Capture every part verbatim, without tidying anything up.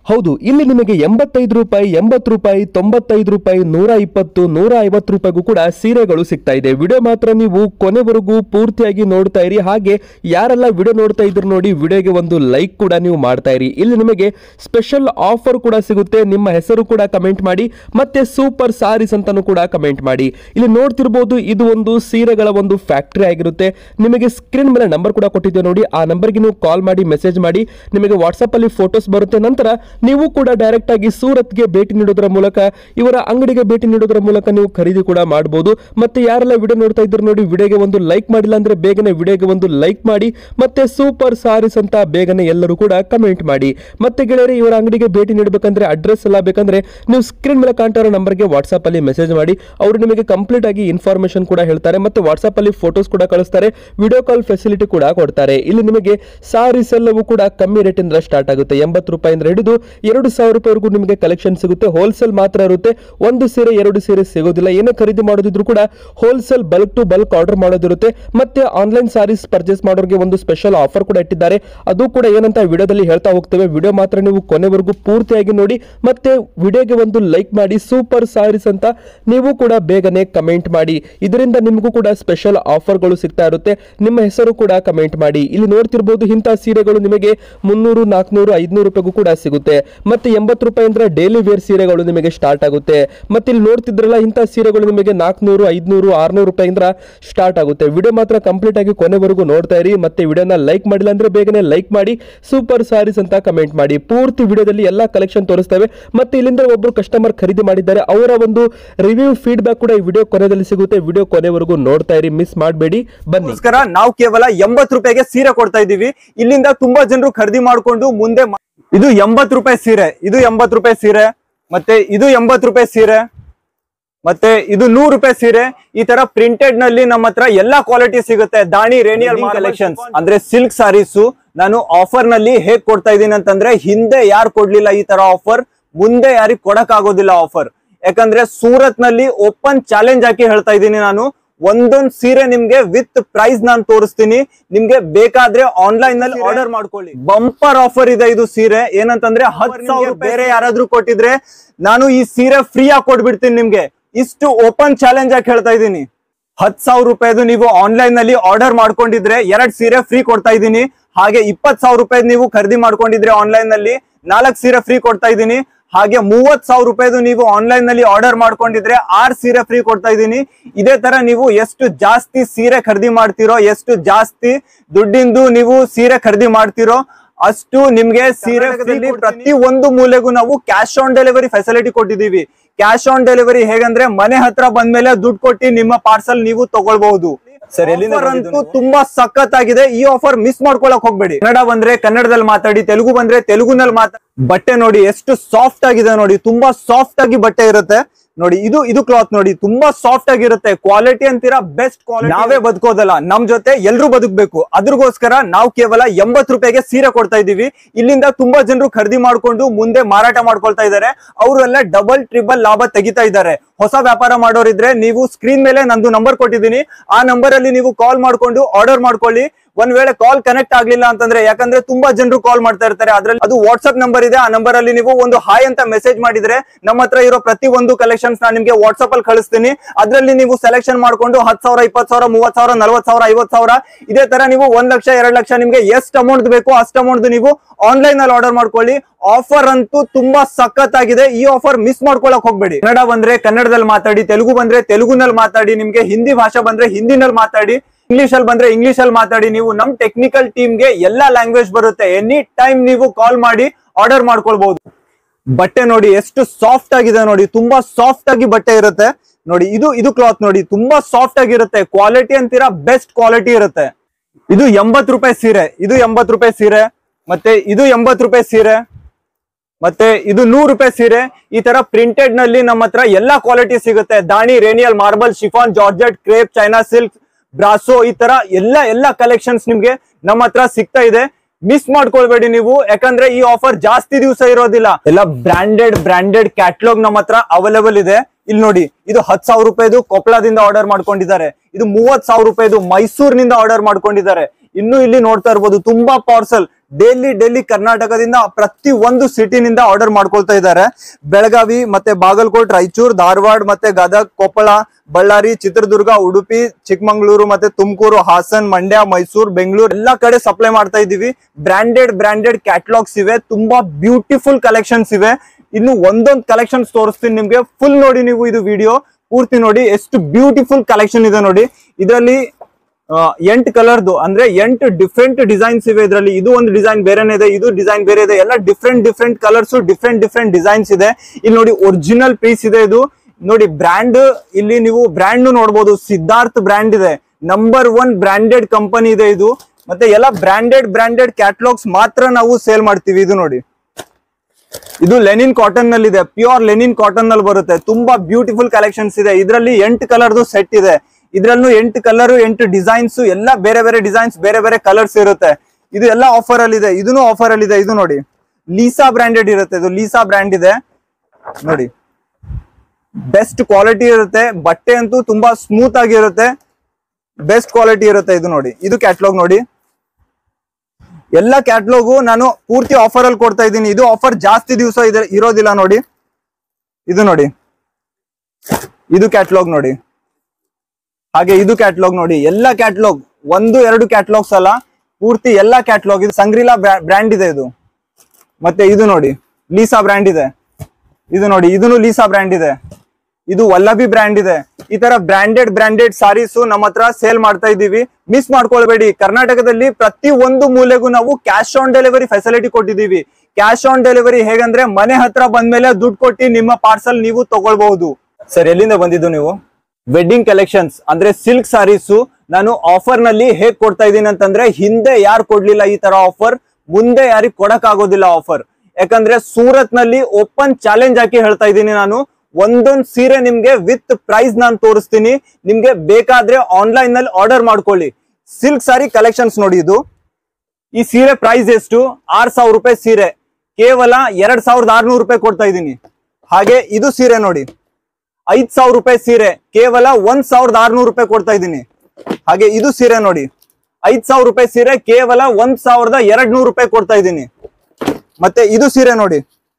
ಹೌದು, ಇಲ್ಲಿ ನಿಮಗೆ ಎಂಬತ್ತೈದು ರೂಪಾಯಿ, ಎಂಬತ್ತು ರೂಪಾಯಿ, ತೊಂಬತ್ತೈದು ರೂಪಾಯಿ, ನೂರ ಇಪ್ಪತ್ತು, ನೂರ ಐವತ್ತು ರೂಪಾಯಿಗೂ ಕೂಡ ಸೀರೆಗಳು ಸಿಗ್ತಾ ಇದೆ. ವಿಡಿಯೋ ಮಾತ್ರ ನೀವು ಕೊನೆವರೆಗೂ ಪೂರ್ತಿಯಾಗಿ ನೋಡ್ತಾ ಇರಿ. ಹಾಗೆ ಯಾರೆಲ್ಲ ವಿಡಿಯೋ ನೋಡ್ತಾ ಇದ್ರು ನೋಡಿ, ವಿಡಿಯೋಗೆ ಒಂದು ಲೈಕ್ ಕೂಡ ನೀವು ಮಾಡ್ತಾ ಇರಿ. ಇಲ್ಲಿ ನಿಮಗೆ ಸ್ಪೆಷಲ್ ಆಫರ್ ಕೂಡ ಸಿಗುತ್ತೆ. ನಿಮ್ಮ ಹೆಸರು ಕೂಡ ಕಮೆಂಟ್ ಮಾಡಿ, ಮತ್ತೆ ಸೂಪರ್ ಸಾರೀಸ್ ಅಂತಾನು ಕೂಡ ಕಮೆಂಟ್ ಮಾಡಿ. ಇಲ್ಲಿ ನೋಡ್ತಿರ್ಬೋದು, ಇದು ಒಂದು ಸೀರೆಗಳ ಒಂದು ಫ್ಯಾಕ್ಟರಿ ಆಗಿರುತ್ತೆ. ನಿಮಗೆ ಸ್ಕ್ರೀನ್ ಮೇಲೆ ನಂಬರ್ ಕೂಡ ಕೊಟ್ಟಿದ್ದೆ ನೋಡಿ, ಆ ನಂಬರ್ಗೆ ನೀವು ಕಾಲ್ ಮಾಡಿ ಮೆಸೇಜ್ ಮಾಡಿ, ನಿಮಗೆ ವಾಟ್ಸ್ಆಪ್ ಅಲ್ಲಿ ಫೋಟೋಸ್ ಬರುತ್ತೆ. ನಂತರ ನೀವು ಕೂಡ ಡೈರೆಕ್ಟ್ ಆಗಿ ಸೂರತ್ಗೆ ಭೇಟಿ ನೀಡೋದರ ಮೂಲಕ, ಇವರ ಅಂಗಡಿಗೆ ಭೇಟಿ ನೀಡೋದರ ಮೂಲಕ ನೀವು ಖರೀದಿ ಕೂಡ ಮಾಡಬಹುದು. ಮತ್ತೆ ಯಾರೆಲ್ಲ ವಿಡಿಯೋ ನೋಡ್ತಾ ಇದ್ರು ನೋಡಿ, ವಿಡಿಯೋಗೆ ಒಂದು ಲೈಕ್ ಮಾಡಿಲ್ಲ ಅಂದ್ರೆ ಬೇಗನೆ ವಿಡಿಯೋಗೆ ಒಂದು ಲೈಕ್ ಮಾಡಿ, ಮತ್ತೆ ಸೂಪರ್ ಸಾರೀಸ್ ಅಂತ ಬೇಗನೆ ಎಲ್ಲರೂ ಕೂಡ ಕಮೆಂಟ್ ಮಾಡಿ. ಮತ್ತೆ ಗೆಳೆಯರೆ, ಇವರ ಅಂಗಡಿಗೆ ಭೇಟಿ ನೀಡಬೇಕಂದ್ರೆ ಅಡ್ರೆಸ್ ಎಲ್ಲ ಬೇಕಂದ್ರೆ ನೀವು ಸ್ಕ್ರೀನ್ ಮೇಲೆ ಕಾಣ್ತಾ ಇರೋ ನಂಬರ್ಗೆ ವಾಟ್ಸ್ಆಪ್ ಅಲ್ಲಿ ಮೆಸೇಜ್ ಮಾಡಿ. ಅವರು ನಿಮಗೆ ಕಂಪ್ಲೀಟ್ ಆಗಿ ಇನ್ಫಾರ್ಮೇಶನ್ ಕೂಡ ಹೇಳ್ತಾರೆ, ಮತ್ತೆ ವಾಟ್ಸ್ಆಪ್ ಅಲ್ಲಿ ಫೋಟೋಸ್ ಕೂಡ ಕಳಿಸ್ತಾರೆ, ವಿಡಿಯೋ ಕಾಲ್ ಫೆಸಿಲಿಟಿ ಕೂಡ ಕೊಡ್ತಾರೆ. ಇಲ್ಲಿ ನಿಮಗೆ ಸಾರೀಸ್ ಎಲ್ಲವೂ ಕೂಡ ಕಮ್ಮಿ ರೇಟ್ ಇಂದ ಸ್ಟಾರ್ಟ್ ಆಗುತ್ತೆ. ಎಂಬತ್ತು ರೂಪಾಯಿಂದ ಹಿಡಿದು ಎರಡು ಸಾವಿರ ರೂಪಾಯಿವರೆಗೂ ನಿಮಗೆ ಕಲೆಕ್ಷನ್ ಸಿಗುತ್ತೆ. ಹೋಲ್ಸೇಲ್ ಮಾತ್ರ ಇರುತ್ತೆ, ಒಂದು ಸೀರೆ ಎರಡು ಸೀರೆ ಸಿಗೋದಿಲ್ಲ. ಏನೇ ಖರೀದಿ ಮಾಡೋದಿದ್ರು ಕೂಡ wholesale bulk to bulk order ಮಾಡೋದಿರುತ್ತೆ. ಮತ್ತೆ ಆನ್ಲೈನ್ ಸಾರೀಸ್ ಪರ್ಚೇಸ್ ಮಾಡೋರಿಗೆ ಒಂದು ಸ್ಪೆಷಲ್ ಆಫರ್ ಕೂಡ ಇಟ್ಟಿದ್ದಾರೆ. ಅದು ಕೂಡ ಏನಂತ ವಿಡಿಯೋದಲ್ಲಿ ಹೇಳ್ತಾ ಹೋಗ್ತೇವೆ. ವಿಡಿಯೋ ಮಾತ್ರ ನೀವು ಕೊನೆವರೆಗೂ ಪೂರ್ತಿಯಾಗಿ ನೋಡಿ, ಮತ್ತೆ ವಿಡಿಯೋಗೆ ಒಂದು ಲೈಕ್ ಮಾಡಿ, ಸೂಪರ್ ಸಾರೀಸ್ ಅಂತ ನೀವು ಕೂಡ ಬೇಗನೆ ಕಮೆಂಟ್ ಮಾಡಿ. ಇದರಿಂದ ನಿಮಗೂ ಕೂಡ ಸ್ಪೆಷಲ್ ಆಫರ್ಗಳು ಸಿಗ್ತಾ ಇರುತ್ತೆ. ನಿಮ್ಮ ಹೆಸರು ಕೂಡ ಕಮೆಂಟ್ ಮಾಡಿ. ಇಲ್ಲಿ ನೋಡ್ತಿರ್ಬೋದು, ಇಂತಹ ಸೀರೆಗಳು ನಿಮಗೆ ಮುನ್ನೂರು, ನಾಲ್ಕುನೂರು, ಐದುನೂರು ರೂಪಾಯಿಗೂ ಕೂಡ ಸಿಗುತ್ತೆ. ಮತ್ತೆ ಎಂಬತ್ತು ರೂಪಾಯಿ ಅಂದ್ರೆ ಡೈಲಿ ವೇರ್ ಸೀರೆಗಳು ನಿಮಗೆ ಸ್ಟಾರ್ಟ್ ಆಗುತ್ತೆ. ಮತ್ತೆ ಇಲ್ಲಿ ನೋಡ್ತಿದ್ರಲ್ಲ, ಇಂತಹ ಸೀರೆಗಳು ನಿಮಗೆ ನಾಲ್ಕುನೂರು, ಐದುನೂರು, ಆರ್ನೂರು ರೂಪಾಯಿಂದ ಸ್ಟಾರ್ಟ್ ಆಗುತ್ತೆ. ವಿಡಿಯೋ ಮಾತ್ರ ಕಂಪ್ಲೀಟ್ ಆಗಿ ಕೊನೆವರೆಗೂ ನೋಡ್ತಾ ಇರಿ. ಮತ್ತೆ ವಿಡಿಯೋನ ಲೈಕ್ ಮಾಡಿಲ್ಲ ಅಂದ್ರೆ ಬೇಗನೆ ಲೈಕ್ ಮಾಡಿ, ಸೂಪರ್ ಸಾರೀಸ್ ಅಂತ ಕಮೆಂಟ್ ಮಾಡಿ. ಪೂರ್ತಿ ವಿಡಿಯೋದಲ್ಲಿ ಎಲ್ಲಾ ಕಲೆಕ್ಷನ್ ತೋರಿಸ್ತೇವೆ. ಮತ್ತೆ ಇಲ್ಲಿಂದ ಒಬ್ಬರು ಕಸ್ಟಮರ್ ಖರೀದಿ ಮಾಡಿದ್ದಾರೆ, ಅವರ ಒಂದು ರಿವ್ಯೂ ಫೀಡ್ಬ್ಯಾಕ್ ಕೂಡ ಈ ವಿಡಿಯೋ ಕೊನೆಯಲ್ಲಿ ಸಿಗುತ್ತೆ. ವಿಡಿಯೋ ಕೊನೆವರೆಗೂ ನೋಡ್ತಾ ಇರಿ, ಮಿಸ್ ಮಾಡಬೇಡಿ. ಬನ್ನಿ. ನಾವು ಕೇವಲ ಎಂಬತ್ತು ರೂಪಾಯಿಗೆ ಸೀರೆ ಕೊಡ್ತಾ ಇದ್ದೀವಿ. ಇಲ್ಲಿಂದ ತುಂಬಾ ಜನರು ಖರೀದಿ ಮಾಡಿಕೊಂಡು ಮುಂದೆ, ಇದು ಎಂಬತ್ತು ರೂಪಾಯಿ ಸೀರೆ, ಇದು ಎಂಬತ್ತು ರೂಪಾಯಿ ಸೀರೆ, ಮತ್ತೆ ಇದು ಎಂಬತ್ತು ರೂಪಾಯಿ ಸೀರೆ, ಮತ್ತೆ ಇದು ನೂರು ರೂಪಾಯಿ ಸೀರೆ. ಈ ತರ ಪ್ರಿಂಟೆಡ್ ನಲ್ಲಿ ನಮ್ಮ ಹತ್ರ ಎಲ್ಲಾ ಕ್ವಾಲಿಟಿ ಸಿಗುತ್ತೆ. ದಾಣಿ ರೇನಿಯಲ್ ಕಲೆಕ್ಷನ್ಸ್ ಅಂದ್ರೆ ಸಿಲ್ಕ್ ಸಾರೀಸ್ ನಾನು ಆಫರ್ ನಲ್ಲಿ ಹೇಗ್ ಕೊಡ್ತಾ ಇದ್ದೀನಿ ಅಂತಂದ್ರೆ, ಹಿಂದೆ ಯಾರು ಕೊಡ್ಲಿಲ್ಲ ಈ ತರ ಆಫರ್, ಮುಂದೆ ಯಾರಿಗ್ ಕೊಡಕ್ ಆಗೋದಿಲ್ಲ ಆಫರ್. ಯಾಕಂದ್ರೆ ಸೂರತ್ ನಲ್ಲಿ ಓಪನ್ ಚಾಲೆಂಜ್ ಹಾಕಿ ಹೇಳ್ತಾ ಇದ್ದೀನಿ ನಾನು, ಒಂದೊಂದ್ ಸೀರೆ ನಿಮ್ಗೆ ವಿತ್ ಪ್ರೈಸ್ ನಾನು ತೋರಿಸ್ತೀನಿ. ನಿಮ್ಗೆ ಬೇಕಾದ್ರೆ ಆನ್ಲೈನ್ ನಲ್ಲಿ ಆರ್ಡರ್ ಮಾಡ್ಕೊಳ್ಳಿ. ಬಂಪರ್ ಆಫರ್ ಇದೆ ಇದು ಸೀರೆ. ಏನಂತಂದ್ರೆ ಹತ್ತು ಸಾವಿರ ಬೇರೆ ಯಾರಾದ್ರೂ ಕೊಟ್ಟಿದ್ರೆ ನಾನು ಈ ಸೀರೆ ಫ್ರೀ ಆಗಿ ಕೊಟ್ಬಿಡ್ತೀನಿ ನಿಮ್ಗೆ. ಇಷ್ಟು ಓಪನ್ ಚಾಲೆಂಜ್ ಆಗಿ ಹೇಳ್ತಾ ಇದ್ದೀನಿ. ಹತ್ ಸಾವಿರ ರೂಪಾಯಿದು ನೀವು ಆನ್ಲೈನ್ ನಲ್ಲಿ ಆರ್ಡರ್ ಮಾಡ್ಕೊಂಡಿದ್ರೆ ಎರಡ್ ಸೀರೆ ಫ್ರೀ ಕೊಡ್ತಾ ಇದ್ದೀನಿ. ಹಾಗೆ ಇಪ್ಪತ್ ಸಾವಿರ ರೂಪಾಯಿ ನೀವು ಖರೀದಿ ಮಾಡ್ಕೊಂಡಿದ್ರೆ ಆನ್ಲೈನ್ ನಲ್ಲಿ ನಾಲ್ಕು ಸೀರೆ ಫ್ರೀ ಕೊಡ್ತಾ ಇದ್ದೀನಿ. ಹಾಗೆ ಮೂವತ್ ಸಾವಿರ ರೂಪಾಯಿದು ನೀವು ಆನ್ಲೈನ್ ನಲ್ಲಿ ಆರ್ಡರ್ ಮಾಡ್ಕೊಂಡಿದ್ರೆ ಆರ್ ಸೀರೆ ಫ್ರೀ ಕೊಡ್ತಾ ಇದ್ದೀನಿ. ಇದೇ ತರ ನೀವು ಎಷ್ಟು ಜಾಸ್ತಿ ಸೀರೆ ಖರೀದಿ ಮಾಡ್ತಿರೋ, ಎಷ್ಟು ಜಾಸ್ತಿ ದುಡ್ಡಿಂದು ನೀವು ಸೀರೆ ಖರೀದಿ ಮಾಡ್ತಿರೋ, ಅಷ್ಟು ನಿಮ್ಗೆ ಸೀರೆ ಪ್ರತಿ ಒಂದು ಮೂಲೆಗೂ ನಾವು ಕ್ಯಾಶ್ ಆನ್ ಡೆಲಿವರಿ ಫೆಸಿಲಿಟಿ ಕೊಟ್ಟಿದೀವಿ. ಕ್ಯಾಶ್ ಆನ್ ಡೆಲಿವರಿ ಹೇಗಂದ್ರೆ ಮನೆ ಹತ್ರ ಬಂದ್ಮೇಲೆ ದುಡ್ಡು ಕೊಟ್ಟು ನಿಮ್ಮ ಪಾರ್ಸಲ್ ನೀವು ತಗೊಳ್ಬಹುದು. ಸರ್, ಅಂತೂ ತುಂಬಾ ಸಖತ್ ಆಗಿದೆ. ಈ ಆಫರ್ ಮಿಸ್ ಮಾಡ್ಕೊಳಕ್ ಹೋಗ್ಬೇಡಿ. ಕನ್ನಡ ಬಂದ್ರೆ ಕನ್ನಡದಲ್ಲಿ ಮಾತಾಡಿ, ತೆಲುಗು ಬಂದ್ರೆ ತೆಲುಗುನಲ್ಲಿ ಮಾತಾಡಿ. ಬಟ್ಟೆ ನೋಡಿ ಎಷ್ಟು ಸಾಫ್ಟ್ ಆಗಿದೆ ನೋಡಿ, ತುಂಬಾ ಸಾಫ್ಟ್ ಆಗಿ ಬಟ್ಟೆ ಇರುತ್ತೆ ನೋಡಿ. ಇದು ಇದು ಕ್ಲಾತ್ ನೋಡಿ, ತುಂಬಾ ಸಾಫ್ಟ್ ಆಗಿರುತ್ತೆ. ಕ್ವಾಲಿಟಿ ಅಂತೀರಾ ಬೆಸ್ಟ್ ಕ್ವಾಲಿಟಿ. ನಾವೇ ಬದುಕೋದಲ್ಲ, ನಮ್ ಜೊತೆ ಎಲ್ರು ಬದುಕಬೇಕು. ಅದ್ರಗೋಸ್ಕರ ನಾವು ಕೇವಲ ಎಂಬತ್ತು ರೂಪಾಯಿಗೆ ಸೀರೆ ಕೊಡ್ತಾ ಇದೀವಿ. ಇಲ್ಲಿಂದ ತುಂಬಾ ಜನರು ಖರೀದಿ ಮಾಡ್ಕೊಂಡು ಮುಂದೆ ಮಾರಾಟ ಮಾಡ್ಕೊಳ್ತಾ ಇದಾರೆ. ಅವರೆಲ್ಲ ಡಬಲ್ ಟ್ರಿಬಲ್ ಲಾಭ ತೆಗಿತಾ ಇದ್ದಾರೆ. ಹೊಸ ವ್ಯಾಪಾರ ಮಾಡೋರಿದ್ರೆ ನೀವು ಸ್ಕ್ರೀನ್ ಮೇಲೆ ನಂದು ನಂಬರ್ ಕೊಟ್ಟಿದ್ದೀನಿ, ಆ ನಂಬರ್ ಅಲ್ಲಿ ನೀವು ಕಾಲ್ ಮಾಡ್ಕೊಂಡು ಆರ್ಡರ್ ಮಾಡ್ಕೊಳ್ಳಿ. ಒಂದ್ ವೇಳೆ ಕಾಲ್ ಕನೆಕ್ಟ್ ಆಗ್ಲಿಲ್ಲ ಅಂತಂದ್ರೆ, ಯಾಕಂದ್ರೆ ತುಂಬಾ ಜನರು ಕಾಲ್ ಮಾಡ್ತಾ ಇರ್ತಾರೆ, ಅದ್ರಲ್ಲಿ ಅದು ವಾಟ್ಸ್ಆಪ್ ನಂಬರ್ ಇದೆ. ಆ ನಂಬರ್ ಅಲ್ಲಿ ನೀವು ಒಂದು ಹಾಯ್ ಅಂತ ಮೆಸೇಜ್ ಮಾಡಿದ್ರೆ ನಮ್ಮ ಹತ್ರ ಇರೋ ಪ್ರತಿ ಒಂದು ಕಲೆಕ್ಷನ್ಸ್ ನಾನು ನಿಮ್ಗೆ ವಾಟ್ಸ್ಆಪ್ ಅಲ್ಲಿ ಕಳಿಸ್ತೀನಿ. ಅದ್ರಲ್ಲಿ ನೀವು ಸೆಲೆಕ್ಷನ್ ಮಾಡ್ಕೊಂಡು ಹತ್ತು ಸಾವಿರ, ಇಪ್ಪತ್ತು ಸಾವಿರ, ಮೂವತ್ ಸಾವಿರ, ನಲ್ವತ್ ಸಾವಿರ, ಐವತ್ ಸಾವಿರ, ಇದೇ ತರ ನೀವು ಒಂದ್ ಲಕ್ಷ, ಎರಡ್ ಲಕ್ಷ, ನಿಮ್ಗೆ ಎಷ್ಟು ಅಮೌಂಟ್ ಬೇಕು ಅಷ್ಟು ಅಮೌಂಟ್ ನೀವು ಆನ್ಲೈನ್ ಅಲ್ಲಿ ಆರ್ಡರ್ ಮಾಡ್ಕೊಳ್ಳಿ. ಆಫರ್ ಅಂತೂ ತುಂಬಾ ಸಖತ್ ಆಗಿದೆ. ಈ ಆಫರ್ ಮಿಸ್ ಮಾಡ್ಕೊಳಕ್ ಹೋಗ್ಬೇಡಿ. ಕನ್ನಡ ಬಂದ್ರೆ ಕನ್ನಡದಲ್ಲಿ ಮಾತಾಡಿ, ತೆಲುಗು ಬಂದ್ರೆ ತೆಲುಗುನಲ್ಲಿ ಮಾತಾಡಿ, ನಿಮ್ಗೆ ಹಿಂದಿ ಭಾಷೆ ಬಂದ್ರೆ ಹಿಂದಿನಲ್ಲಿ ಮಾತಾಡಿ, ಇಂಗ್ಲಿಷ್ ಅಲ್ಲಿ ಬಂದ್ರೆ ಇಂಗ್ಲಿಷ್ ಅಲ್ಲಿ ಮಾತಾಡಿ. ನೀವು ನಮ್ ಟೆಕ್ನಿಕಲ್ ಟೀಮ್ ಗೆ ಎಲ್ಲಾ ಲ್ಯಾಂಗ್ವೇಜ್ ಬರುತ್ತೆ. ಎನಿ ಟೈಮ್ ನೀವು ಕಾಲ್ ಮಾಡಿ ಆರ್ಡರ್ ಮಾಡ್ಕೊಳ್ಬಹುದು. ಬಟ್ಟೆ ನೋಡಿ ಎಷ್ಟು ಸಾಫ್ಟ್ ಆಗಿದೆ ನೋಡಿ, ತುಂಬಾ ಸಾಫ್ಟ್ ಆಗಿ ಬಟ್ಟೆ ಇರುತ್ತೆ ನೋಡಿ. ಇದು ಇದು ಕ್ಲಾತ್ ನೋಡಿ, ತುಂಬಾ ಸಾಫ್ಟ್ ಆಗಿರುತ್ತೆ. ಕ್ವಾಲಿಟಿ ಅಂತೀರಾ ಬೆಸ್ಟ್ ಕ್ವಾಲಿಟಿ ಇರುತ್ತೆ. ಇದು ಎಂಬತ್ತು ರೂಪಾಯಿ ಸೀರೆ, ಇದು ಎಂಬತ್ತು ರೂಪಾಯಿ ಸೀರೆ, ಮತ್ತೆ ಇದು ಎಂಬತ್ತು ರೂಪಾಯಿ ಸೀರೆ, ಮತ್ತೆ ಇದು ನೂರು ರೂಪಾಯಿ ಸೀರೆ. ಈ ತರ ಪ್ರಿಂಟೆಡ್ ನಲ್ಲಿ ನಮ್ಮ ಹತ್ರ ಎಲ್ಲಾ ಕ್ವಾಲಿಟಿ ಸಿಗುತ್ತೆ. ದಾಣಿ ರೇನಿಯಲ್ marble chiffon georgette crepe China silk ಬ್ರಾಸೋ, ಈ ತರ ಎಲ್ಲ ಎಲ್ಲ ಕಲೆಕ್ಷನ್ಸ್ ನಿಮ್ಗೆ ನಮ್ಮ ಹತ್ರ ಸಿಗ್ತಾ ಇದೆ. ಮಿಸ್ ಮಾಡ್ಕೊಳ್ಬೇಡಿ ನೀವು, ಯಾಕಂದ್ರೆ ಈ ಆಫರ್ ಜಾಸ್ತಿ ದಿವಸ ಇರೋದಿಲ್ಲ. ಎಲ್ಲ ಬ್ರಾಂಡೆಡ್ ಬ್ರಾಂಡೆಡ್ ಕ್ಯಾಟ್ಲಾಗ್ ನಮ್ಮ ಹತ್ರ ಅವೈಲೇಬಲ್ ಇದೆ. ಇಲ್ಲಿ ನೋಡಿ, ಇದು ಹತ್ತು ಸಾವಿರ ರೂಪಾಯಿದು ಕೊಪ್ಪಳದಿಂದ ಆರ್ಡರ್ ಮಾಡ್ಕೊಂಡಿದ್ದಾರೆ. ಇದು ಮೂವತ್ ಸಾವಿರ ರೂಪಾಯಿದು ಮೈಸೂರಿನಿಂದ ಆರ್ಡರ್ ಮಾಡ್ಕೊಂಡಿದ್ದಾರೆ. ಇನ್ನು ಇಲ್ಲಿ ನೋಡ್ತಾ ಇರ್ಬೋದು ತುಂಬಾ ಪಾರ್ಸಲ್ ಡೈಲಿ ಡೈಲಿ ಕರ್ನಾಟಕದಿಂದ ಪ್ರತಿ ಒಂದು ಸಿಟಿನಿಂದ ಆರ್ಡರ್ ಮಾಡ್ಕೊಳ್ತಾ ಇದ್ದಾರೆ. ಬೆಳಗಾವಿ ಮತ್ತೆ ಬಾಗಲಕೋಟ್, ರಾಯಚೂರು, ಧಾರವಾಡ ಮತ್ತೆ ಗದಗ, ಕೊಪ್ಪಳ, ಬಳ್ಳಾರಿ, ಚಿತ್ರದುರ್ಗ, ಉಡುಪಿ, ಚಿಕ್ಕಮಂಗ್ಳೂರು ಮತ್ತೆ ತುಮಕೂರು, ಹಾಸನ್, ಮಂಡ್ಯ, ಮೈಸೂರು, ಬೆಂಗಳೂರು ಎಲ್ಲಾ ಕಡೆ ಸಪ್ಲೈ ಮಾಡ್ತಾ ಇದೀವಿ. ಬ್ರಾಂಡೆಡ್ ಬ್ರಾಂಡೆಡ್ ಕ್ಯಾಟ್ಲಾಗ್ಸ್ ಇವೆ, ತುಂಬಾ ಬ್ಯೂಟಿಫುಲ್ ಕಲೆಕ್ಷನ್ಸ್ ಇವೆ. ಇನ್ನು ಒಂದೊಂದು ಕಲೆಕ್ಷನ್ಸ್ ತೋರಿಸ್ತೀನಿ ನಿಮ್ಗೆ. ಫುಲ್ ನೋಡಿ ನೀವು ಇದು ವಿಡಿಯೋ ಪೂರ್ತಿ ನೋಡಿ, ಎಷ್ಟು ಬ್ಯೂಟಿಫುಲ್ ಕಲೆಕ್ಷನ್ ಇದೆ ನೋಡಿ. ಇದರಲ್ಲಿ ಎಂಟು ಕಲರ್ದು ಅಂದ್ರೆ ಎಂಟು ಡಿಫ್ರೆಂಟ್ ಡಿಸೈನ್ಸ್ ಇವೆ ಇದರಲ್ಲಿ. ಇದು ಒಂದು ಡಿಸೈನ್ ಬೇರೆನೇ ಇದೆ, ಇದು ಡಿಸೈನ್ ಬೇರೆ ಇದೆ, ಎಲ್ಲ different different colours, different different designs ಇದೆ. ಇಲ್ಲಿ ನೋಡಿ ಒರಿಜಿನಲ್ ಪೀಸ್ ಇದೆ ಇದು ನೋಡಿ. ಬ್ರ್ಯಾಂಡ್ ಇಲ್ಲಿ ನೀವು ಬ್ರ್ಯಾಂಡ್ ನೋಡಬಹುದು, ಸಿದ್ಧಾರ್ಥ್ ಬ್ರ್ಯಾಂಡ್ ಇದೆ, ನಂಬರ್ ಒನ್ ಬ್ರಾಂಡೆಡ್ ಕಂಪನಿ ಇದೆ ಇದು. ಮತ್ತೆ ಎಲ್ಲ ಬ್ರಾಂಡೆಡ್ ಬ್ರಾಂಡೆಡ್ ಕ್ಯಾಟ್ಲಾಗ್ಸ್ ಮಾತ್ರ ನಾವು ಸೇಲ್ ಮಾಡ್ತೀವಿ. ಇದು ನೋಡಿ, ಇದು ಲೆನಿನ್ ಕಾಟನ್ ನಲ್ಲಿ ಇದೆ, ಪ್ಯೂರ್ ಲೆನಿನ್ ಕಾಟನ್ ನಲ್ಲಿ ಬರುತ್ತೆ. ತುಂಬಾ ಬ್ಯೂಟಿಫುಲ್ ಕಲೆಕ್ಷನ್ಸ್ ಇದೆ. ಇದರಲ್ಲಿ ಎಂಟು ಕಲರ್ದು ಸೆಟ್ ಇದೆ. ಇದ್ರಲ್ಲೂ ಎಂಟು ಕಲರ್, ಎಂಟು ಡಿಸೈನ್ಸ್, ಎಲ್ಲ ಬೇರೆ ಬೇರೆ ಡಿಸೈನ್ಸ್, ಬೇರೆ ಬೇರೆ ಕಲರ್ಸ್ ಇರುತ್ತೆ. ಇದು ಎಲ್ಲ ಆಫರ್ ಅಲ್ಲಿ ಇದೆ, ಇದನ್ನು ಆಫರ್ ಅಲ್ಲಿ ಇದೆ. ಇದು ನೋಡಿ, ಲೀಸಾ ಬ್ರಾಂಡೆಡ್ ಇರುತ್ತೆ, ಇದು ಲೀಸಾ ಬ್ರ್ಯಾಂಡ್ ಇದೆ ನೋಡಿ. ಬೆಸ್ಟ್ ಕ್ವಾಲಿಟಿ ಇರುತ್ತೆ, ಬಟ್ಟೆ ಅಂತೂ ತುಂಬಾ ಸ್ಮೂತ್ ಆಗಿರುತ್ತೆ, ಬೆಸ್ಟ್ ಕ್ವಾಲಿಟಿ ಇರುತ್ತೆ. ಇದು ನೋಡಿ, ಇದು ಕ್ಯಾಟ್ಲಾಗ್ ನೋಡಿ. ಎಲ್ಲ ಕ್ಯಾಟ್ಲಾಗು ನಾನು ಪೂರ್ತಿ ಆಫರ್ ಅಲ್ಲಿ ಕೊಡ್ತಾ ಇದ್ದೀನಿ. ಇದು ಆಫರ್ ಜಾಸ್ತಿ ದಿವಸ ಇದೆ ಇರೋದಿಲ್ಲ ನೋಡಿ. ಇದು ನೋಡಿ, ಇದು ಕ್ಯಾಟ್ಲಾಗ್ ನೋಡಿ. ಹಾಗೆ ಇದು ಕ್ಯಾಟ್ಲಾಗ್ ನೋಡಿ. ಎಲ್ಲ ಕ್ಯಾಟ್ಲಾಗ್, ಒಂದು ಎರಡು ಕ್ಯಾಟ್ಲಾಗ್ಸ್ ಅಲ್ಲ, ಪೂರ್ತಿ ಎಲ್ಲ ಕ್ಯಾಟ್ಲಾಗ್. ಇದು ಸಂಗ್ರಿಲಾ ಬ್ರ್ಯಾಂಡ್ ಇದೆ ಇದು. ಮತ್ತೆ ಇದು ನೋಡಿ, ಲೀಸಾ ಬ್ರ್ಯಾಂಡ್ ಇದೆ. ಇದು ನೋಡಿ, ಇದನ್ನು ಲೀಸಾ ಬ್ರ್ಯಾಂಡ್ ಇದೆ. ಇದು ವಲ್ಲಭಿ ಬ್ರ್ಯಾಂಡ್ ಇದೆ. ಈ ತರ ಬ್ರಾಂಡೆಡ್ ಬ್ರಾಂಡೆಡ್ ಸಾರೀಸ್ ನಮ್ಮ ಹತ್ರ ಸೇಲ್ ಮಾಡ್ತಾ ಇದ್ದೀವಿ. ಮಿಸ್ ಮಾಡ್ಕೊಳ್ಬೇಡಿ. ಕರ್ನಾಟಕದಲ್ಲಿ ಪ್ರತಿ ಒಂದು ಮೂಲೆಗೂ ನಾವು ಕ್ಯಾಶ್ ಆನ್ ಡೆಲಿವರಿ ಫೆಸಿಲಿಟಿ ಕೊಟ್ಟಿದ್ದೀವಿ. ಕ್ಯಾಶ್ ಆನ್ ಡೆಲಿವರಿ ಹೇಗಂದ್ರೆ ಮನೆ ಹತ್ರ ಬಂದ್ಮೇಲೆ ದುಡ್ಡು ಕೊಟ್ಟು ನಿಮ್ಮ ಪಾರ್ಸಲ್ ನೀವು ತಗೊಳ್ಬಹುದು. ಸರ್, ಎಲ್ಲಿಂದ ಬಂದಿದ್ದು ನೀವು? ವೆಡ್ಡಿಂಗ್ ಕಲೆಕ್ಷನ್ಸ್ ಅಂದ್ರೆ ಸಿಲ್ಕ್ ಸಾರೀಸು ನಾನು ಆಫರ್ ನಲ್ಲಿ ಹೇಗ್ ಕೊಡ್ತಾ ಇದ್ದೀನಿ ಅಂತಂದ್ರೆ, ಹಿಂದೆ ಯಾರು ಕೊಡ್ಲಿಲ್ಲ ಈ ತರ ಆಫರ್, ಮುಂದೆ ಯಾರಿಗ್ ಕೊಡಕ್ ಆಗೋದಿಲ್ಲ ಆಫರ್. ಯಾಕಂದ್ರೆ ಸೂರತ್ ನಲ್ಲಿ ಓಪನ್ ಚಾಲೆಂಜ್ ಹಾಕಿ ಹೇಳ್ತಾ ಇದ್ದೀನಿ ನಾನು. ಒಂದೊಂದ್ ಸೀರೆ ನಿಮ್ಗೆ ವಿತ್ ಪ್ರೈಸ್ ನಾನು ತೋರಿಸ್ತೀನಿ. ನಿಮ್ಗೆ ಬೇಕಾದ್ರೆ ಆನ್ಲೈನ್ ನಲ್ಲಿ ಆರ್ಡರ್ ಮಾಡ್ಕೊಳ್ಳಿ. ಸಿಲ್ಕ್ ಸಾರಿ ಕಲೆಕ್ಷನ್ಸ್ ನೋಡಿ. ಇದು ಈ ಸೀರೆ ಪ್ರೈಸ್ ಎಷ್ಟು? ಆರ್ ಸಾವಿರ ರೂಪಾಯಿ ಸೀರೆ, ಕೇವಲ ಎರಡ್ ಸಾವಿರದ ಆರ್ನೂರು ರೂಪಾಯಿ ಕೊಡ್ತಾ ಇದ್ದೀನಿ. ಹಾಗೆ ಇದು ಸೀರೆ ನೋಡಿ, ಐದ್ ಸಾವಿರ ರೂಪಾಯಿ ಸೀರೆ, ಕೇವಲ ಒಂದ್ ಸಾವಿರದ ಆರ್ನೂರು ರೂಪಾಯಿ ಕೊಡ್ತಾ ಇದ್ದೀನಿ. ಹಾಗೆ ಇದು ಸೀರೆ ನೋಡಿ, ಐದ್ ಸಾವಿರ ರೂಪಾಯಿ ಸೀರೆ, ಕೇವಲ ಒಂದ್ ಸಾವಿರದ ಎರಡ್ ನೂರು ರೂಪಾಯಿ ಕೊಡ್ತಾ ಇದ್ದೀನಿ. ಮತ್ತೆ ಇದು ಸೀರೆ ನೋಡಿ,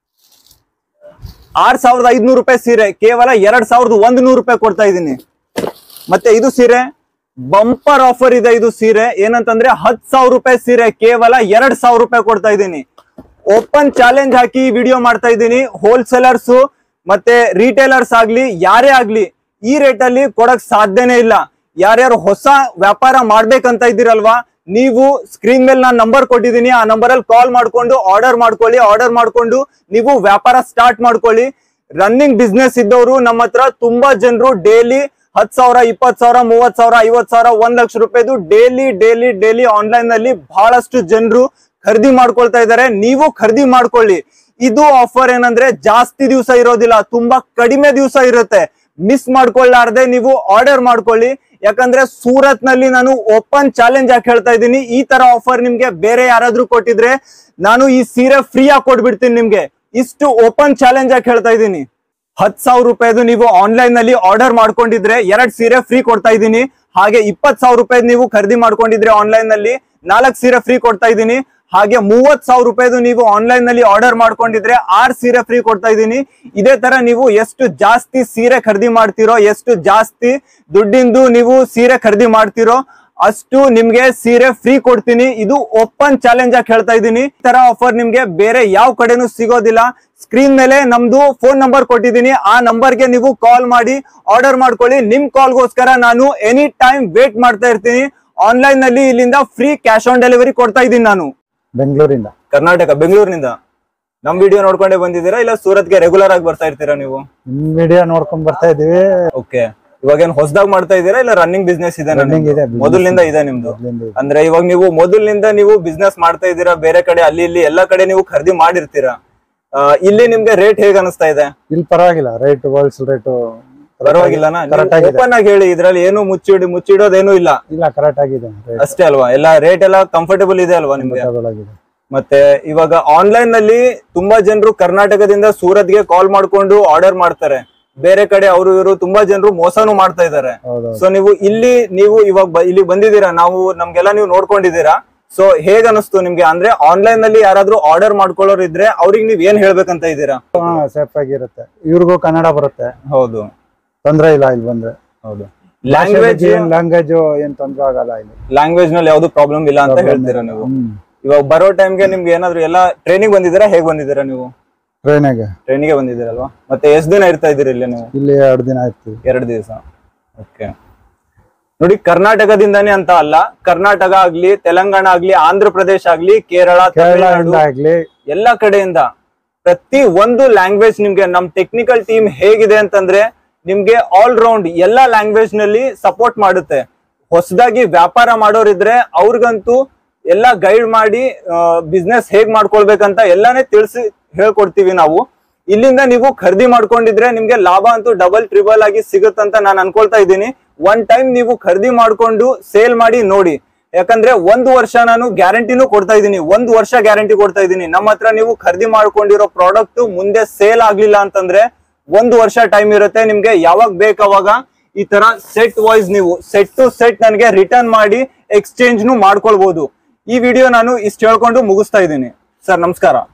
ಆರ್ ಸಾವಿರದ ಐದ್ನೂರು ರೂಪಾಯಿ ಸೀರೆ, ಕೇವಲ ಎರಡ್ ಸಾವಿರದ ಒಂದ್ ನೂರು ರೂಪಾಯಿ ಕೊಡ್ತಾ ಇದ್ದೀನಿ. ಮತ್ತೆ ಇದು ಸೀರೆ ಬಂಪರ್ ಆಫರ್ ಇದೆ. ಇದು ಸೀರೆ ಏನಂತಂದ್ರೆ ಹತ್ ಸಾವಿರ ರೂಪಾಯಿ ಸೀರೆ, ಕೇವಲ ಎರಡ್ ಸಾವಿರ ರೂಪಾಯಿ ಕೊಡ್ತಾ ಇದ್ದೀನಿ. ಓಪನ್ ಚಾಲೆಂಜ್ ಹಾಕಿ ವಿಡಿಯೋ ಮಾಡ್ತಾ ಇದ್ದೀನಿ. ಹೋಲ್ಸೇಲರ್ಸ್ ಮತ್ತೆ ರಿಟೇಲರ್ಸ್ ಆಗ್ಲಿ, ಯಾರೇ ಆಗ್ಲಿ ಈ ರೇಟ್ ಅಲ್ಲಿ ಕೊಡಕ್ ಸಾಧ್ಯನೇ ಇಲ್ಲ. ಯಾರ್ಯಾರು ಹೊಸ ವ್ಯಾಪಾರ ಮಾಡ್ಬೇಕಂತ ಇದ್ದೀರಲ್ವಾ, ನೀವು ಸ್ಕ್ರೀನ್ ಮೇಲೆ ನಾನು ನಂಬರ್ ಕೊಟ್ಟಿದ್ದೀನಿ, ಆ ನಂಬರ್ ಅಲ್ಲಿ ಕಾಲ್ ಮಾಡ್ಕೊಂಡು ಆರ್ಡರ್ ಮಾಡ್ಕೊಳ್ಳಿ. ಆರ್ಡರ್ ಮಾಡ್ಕೊಂಡು ನೀವು ವ್ಯಾಪಾರ ಸ್ಟಾರ್ಟ್ ಮಾಡ್ಕೊಳ್ಳಿ. ರನ್ನಿಂಗ್ ಬಿಸ್ನೆಸ್ ಇದ್ದವರು ನಮ್ಮ ಹತ್ರ ತುಂಬಾ ಜನರು ಡೈಲಿ ಹತ್ ಸಾವಿರ, ಇಪ್ಪತ್ ಸಾವಿರ, ಮೂವತ್ ಸಾವಿರ, ಐವತ್ ಸಾವಿರ, ಒಂದ್ ಲಕ್ಷ ರೂಪಾಯಿದು ಡೈಲಿ ಡೈಲಿ ಡೈಲಿ ಆನ್ಲೈನ್ ನಲ್ಲಿ ಬಹಳಷ್ಟು ಜನರು ಖರೀದಿ ಮಾಡ್ಕೊಳ್ತಾ ಇದ್ದಾರೆ. ನೀವು ಖರೀದಿ ಮಾಡ್ಕೊಳ್ಳಿ. ಇದು ಆಫರ್ ಏನಂದ್ರೆ ಜಾಸ್ತಿ ದಿವಸ ಇರೋದಿಲ್ಲ, ತುಂಬಾ ಕಡಿಮೆ ದಿವಸ ಇರುತ್ತೆ. ಮಿಸ್ ಮಾಡ್ಕೊಳ್ಳಾರ್ದೆ ನೀವು ಆರ್ಡರ್ ಮಾಡ್ಕೊಳ್ಳಿ. ಯಾಕಂದ್ರೆ ಸೂರತ್ ನಲ್ಲಿ ನಾನು ಓಪನ್ ಚಾಲೆಂಜ್ ಆಗಿ ಹೇಳ್ತಾ ಇದ್ದೀನಿ. ಈ ತರ ಆಫರ್ ನಿಮ್ಗೆ ಬೇರೆ ಯಾರಾದ್ರೂ ಕೊಟ್ಟಿದ್ರೆ ನಾನು ಈ ಸೀರೆ ಫ್ರೀ ಆಗಿ ಕೊಟ್ಬಿಡ್ತೀನಿ ನಿಮ್ಗೆ. ಇಷ್ಟು ಓಪನ್ ಚಾಲೆಂಜ್ ಆಗಿ ಹೇಳ್ತಾ ಇದ್ದೀನಿ. ಹತ್ ಸಾವಿರ ರೂಪಾಯಿದು ನೀವು ಆನ್ಲೈನ್ ನಲ್ಲಿ ಆರ್ಡರ್ ಮಾಡ್ಕೊಂಡಿದ್ರೆ ಎರಡ್ ಸೀರೆ ಫ್ರೀ ಕೊಡ್ತಾ ಇದ್ದೀನಿ. ಹಾಗೆ ಇಪ್ಪತ್ ಸಾವಿರ ರೂಪಾಯಿ ನೀವು ಖರೀದಿ ಮಾಡ್ಕೊಂಡಿದ್ರೆ ಆನ್ಲೈನ್ ನಲ್ಲಿ ನಾಲ್ಕು ಸೀರೆ ಫ್ರೀ ಕೊಡ್ತಾ ಇದ್ದೀನಿ. ಹಾಗೆ ಮೂವತ್ ಸಾವಿರ ರೂಪಾಯಿದು ನೀವು ಆನ್ಲೈನ್ ನಲ್ಲಿ ಆರ್ಡರ್ ಮಾಡ್ಕೊಂಡಿದ್ರೆ ಆರ್ ಸೀರೆ ಫ್ರೀ ಕೊಡ್ತಾ ಇದ್ದೀನಿ. ಇದೇ ತರ ನೀವು ಎಷ್ಟು ಜಾಸ್ತಿ ಸೀರೆ ಖರೀದಿ ಮಾಡ್ತಿರೋ, ಎಷ್ಟು ಜಾಸ್ತಿ ದುಡ್ಡಿಂದು ನೀವು ಸೀರೆ ಖರೀದಿ ಮಾಡ್ತಿರೋ ಅಷ್ಟು ನಿಮ್ಗೆ ಸೀರೆ ಫ್ರೀ ಕೊಡ್ತೀನಿ. ಇದು ಓಪನ್ ಚಾಲೆಂಜ್ ಆಗಿ ಹೇಳ್ತಾ ಇದ್ದೀನಿ. ಈ ತರ ಆಫರ್ ನಿಮ್ಗೆ ಬೇರೆ ಯಾವ ಕಡೆನೂ ಸಿಗೋದಿಲ್ಲ. ಸ್ಕ್ರೀನ್ ಮೇಲೆ ನಮ್ದು ಫೋನ್ ನಂಬರ್ ಕೊಟ್ಟಿದ್ದೀನಿ, ಆ ನಂಬರ್ಗೆ ನೀವು ಕಾಲ್ ಮಾಡಿ ಆರ್ಡರ್ ಮಾಡ್ಕೊಳ್ಳಿ. ನಿಮ್ ಕಾಲ್ಗೋಸ್ಕರ ನಾನು ಎನಿ ಟೈಮ್ ವೇಟ್ ಮಾಡ್ತಾ ಇರ್ತೀನಿ. ಆನ್ಲೈನ್ ನಲ್ಲಿ ಇಲ್ಲಿಂದ ಫ್ರೀ ಕ್ಯಾಶ್ ಆನ್ ಡೆಲಿವರಿ ಕೊಡ್ತಾ ಇದ್ದೀನಿ ನಾನು. ಬೆಂಗಳೂರಿಂದ, ಕರ್ನಾಟಕ ಬೆಂಗಳೂರಿನಿಂದ ನಮ್ ವಿಡಿಯೋ ನೋಡ್ಕೊಂಡೇ ಬಂದಿದ್ದೀರಾ ಇಲ್ಲ ಸೂರತ್ಗೆ ರೆಗ್ಯುಲರ್ ಆಗಿ ಬರ್ತಾ ಇರ್ತೀರಾ ನೀವು? ನಿಮ್ ವಿಡಿಯೋ ನೋಡ್ಕೊಂಡ್ ಬರ್ತಾ ಇದೀವಿ. ಓಕೆ, ಇವಾಗ ಏನ್ ಹೊಸದಾಗಿ ಮಾಡ್ತಾ ಇದ್ದೀರಾ ಇಲ್ಲ ರನ್ನಿಂಗ್ ಬಿಸ್ನೆಸ್ ಇದೆ? ಮೊದಲಿನಿಂದ ಇದೆ ನಿಮ್ದು. ಅಂದ್ರೆ ಇವಾಗ ನೀವು ಮೊದಲಿನಿಂದ ನೀವು ಬಿಸ್ನೆಸ್ ಮಾಡ್ತಾ ಇದ್ದೀರಾ, ಬೇರೆ ಕಡೆ ಅಲ್ಲಿ ಇಲ್ಲಿ ಎಲ್ಲಾ ಕಡೆ ನೀವು ಖರೀದಿ ಮಾಡಿರ್ತೀರಾ. ಇಲ್ಲಿ ನಿಮ್ಗೆ ರೇಟ್ ಹೇಗ್ ಅನಿಸ್ತಾ ಇದೆ? ಇಲ್ಲಿ ಪರವಾಗಿಲ್ಲ, ರೇಟ್ ಹೋಲ್ಸೇಲ್ ರೇಟ್ ಪರವಾಗಿಲ್ಲ. ಓಪನ್ ಆಗಿ ಹೇಳಿ, ಇದ್ರಲ್ಲಿ ಏನು ಮುಚ್ಚಿಡಿ ಮುಚ್ಚಿಡೋದೇನು ಇಲ್ಲ. ಇಲ್ಲ, ಕರೆಕ್ಟ್ ಆಗಿದೆ ಅಷ್ಟೇ ಅಲ್ವಾ? ಎಲ್ಲ ರೇಟ್ ಎಲ್ಲ ಕಂಫರ್ಟೇಬಲ್ ಇದೆ ಅಲ್ವಾ ನಿಮ್ಗೆ? ಮತ್ತೆ ಇವಾಗ ಆನ್ಲೈನ್ ನಲ್ಲಿ ತುಂಬಾ ಜನರು ಕರ್ನಾಟಕದಿಂದ ಸೂರತ್ಗೆ ಕಾಲ್ ಮಾಡ್ಕೊಂಡು ಆರ್ಡರ್ ಮಾಡ್ತಾರೆ. ಬೇರೆ ಕಡೆ ಅವರು ಇವರು ತುಂಬಾ ಜನರು ಮೋಸನೂ ಮಾಡ್ತಾ ಇದ್ದಾರೆ. ಸೊ ನೀವು ಇಲ್ಲಿ ನೀವು ಇವಾಗ ಇಲ್ಲಿ ಬಂದಿದ್ದೀರಾ, ನಾವು ನಮ್ಗೆಲ್ಲ ನೀವು ನೋಡ್ಕೊಂಡಿದ್ದೀರಾ. ಸೊ ಹೇಗ್ ಅನಿಸ್ತು ನಿಮ್ಗೆ? ಅಂದ್ರೆ ಆನ್ಲೈನ್ ನಲ್ಲಿ ಯಾರಾದ್ರೂ ಆರ್ಡರ್ ಮಾಡ್ಕೊಳ್ಳೋರು ಇದ್ರೆ ಅವ್ರಿಗೆ ನೀವ್ ಏನ್ ಹೇಳ್ಬೇಕಂತ ಇದ್ದೀರಾ? ಹಾ ಸೇಫ್ ಆಗಿರುತ್ತೆ. ಇವ್ರಿಗೂ ಕನ್ನಡ ಬರುತ್ತೆ, ಹೌದು, ತೊಂದ್ರೆ ಇಲ್ಲ ಇಲ್ಲಿ ಬಂದ್ರೆ. ಹೌದು. ಲ್ಯಾಂಗ್ವೇಜ್ ಲ್ಯಾಂಗ್ವೇಜ್ ಏನ್ ತೊಂದ್ರೆ ಆಗಲ್ಲ ಇಲ್ಲಿ. ಲ್ಯಾಂಗ್ವೇಜ್ ನಲ್ಲಿ ಯಾವ್ದು ಪ್ರಾಬ್ಲಮ್ ಇಲ್ಲ ಅಂತ ಹೇಳ್ತೀರಾ ನೀವು? ಇವಾಗ ಬರೋ ಟೈಮ್ಗೆ ನಿಮ್ಗೆ ಏನಾದ್ರು ಎಲ್ಲ ಟ್ರೈನಿಂಗ್ ಬಂದಿದ್ದೀರಾ? ಹೇಗ್ ಬಂದಿದ್ದೀರಾ ನೀವು? ಟ್ರೈನಿಗೆ ಟ್ರೈನಿಗೆ ಬಂದಿದ್ದೀರಲ್ವಾ? ಮತ್ತೆ ಎಷ್ಟ್ ದಿನ ಇರ್ತಾ ಇದ್ದೀರಿ ಇಲ್ಲಿ ನೀವು? ಇಲ್ಲಿ ಎರಡು ದಿನ ಆಯ್ತು. ಎರಡು ದಿವಸ. ಓಕೆ. ನೋಡಿ, ಕರ್ನಾಟಕದಿಂದಾನೇ ಅಂತ ಅಲ್ಲ, ಕರ್ನಾಟಕ ಆಗ್ಲಿ, ತೆಲಂಗಾಣ ಆಗ್ಲಿ, ಆಂಧ್ರ ಪ್ರದೇಶ ಆಗ್ಲಿ, ಕೇರಳ, ತಮಿಳುನಾಡು ಆಗ್ಲಿ, ಎಲ್ಲಾ ಕಡೆಯಿಂದ ಪ್ರತಿ ಒಂದು ಲ್ಯಾಂಗ್ವೇಜ್ ನಿಮ್ಗೆ ನಮ್ ಟೆಕ್ನಿಕಲ್ ಟೀಮ್ ಹೇಗಿದೆ ಅಂತಂದ್ರೆ ನಿಮ್ಗೆ ಆಲ್ ರೌಂಡ್ ಎಲ್ಲಾ ಲ್ಯಾಂಗ್ವೇಜ್ ನಲ್ಲಿ ಸಪೋರ್ಟ್ ಮಾಡುತ್ತೆ. ಹೊಸದಾಗಿ ವ್ಯಾಪಾರ ಮಾಡೋರಿದ್ರೆ ಅವ್ರಿಗಂತೂ ಎಲ್ಲಾ ಗೈಡ್ ಮಾಡಿ ಬಿಸ್ನೆಸ್ ಹೇಗ್ ಮಾಡ್ಕೊಳ್ಬೇಕಂತ ಎಲ್ಲಾನೇ ತಿಳಿಸಿ ಹೇಳ್ಕೊಡ್ತೀವಿ ನಾವು. ಇಲ್ಲಿಂದ ನೀವು ಖರೀದಿ ಮಾಡ್ಕೊಂಡಿದ್ರೆ ನಿಮ್ಗೆ ಲಾಭ ಅಂತೂ ಡಬಲ್ ಟ್ರಿಬಲ್ ಆಗಿ ಸಿಗುತ್ತಂತ ನಾನು ಅನ್ಕೊಳ್ತಾ ಇದ್ದೀನಿ. ಒನ್ ಟೈಮ್ ನೀವು ಖರೀದಿ ಮಾಡ್ಕೊಂಡು ಸೇಲ್ ಮಾಡಿ ನೋಡಿ. ಯಾಕಂದ್ರೆ ಒಂದು ವರ್ಷ ನಾನು ಗ್ಯಾರಂಟಿನೂ ಕೊಡ್ತಾ ಇದ್ದೀನಿ, ಒಂದು ವರ್ಷ ಗ್ಯಾರಂಟಿ ಕೊಡ್ತಾ ಇದ್ದೀನಿ. ನಮ್ಮ ಹತ್ರ ನೀವು ಖರೀದಿ ಮಾಡ್ಕೊಂಡಿರೋ ಪ್ರಾಡಕ್ಟ್ ಮುಂದೆ ಸೇಲ್ ಆಗ್ಲಿಲ್ಲ ಅಂತಂದ್ರೆ ಒಂದು ವರ್ಷ ಟೈಮ್ ಇರುತ್ತೆ ನಿಮ್ಗೆ. ಯಾವಾಗ ಬೇಕಾವಾಗ ಈ ತರ ಸೆಟ್ ವೈಸ್ ನೀವು ಸೆಟ್ ಟು ಸೆಟ್ ನನಗೆ ರಿಟರ್ನ್ ಮಾಡಿ ಎಕ್ಸ್ಚೇಂಜ್ ನು ಮಾಡ್ಕೊಳ್ಬಹುದು. ಈ ವಿಡಿಯೋ ನಾನು ಇಷ್ಟು ಹೇಳ್ಕೊಂಡು ಮುಗಿಸ್ತಾ ಇದ್ದೀನಿ. ಸರ್ ನಮಸ್ಕಾರ.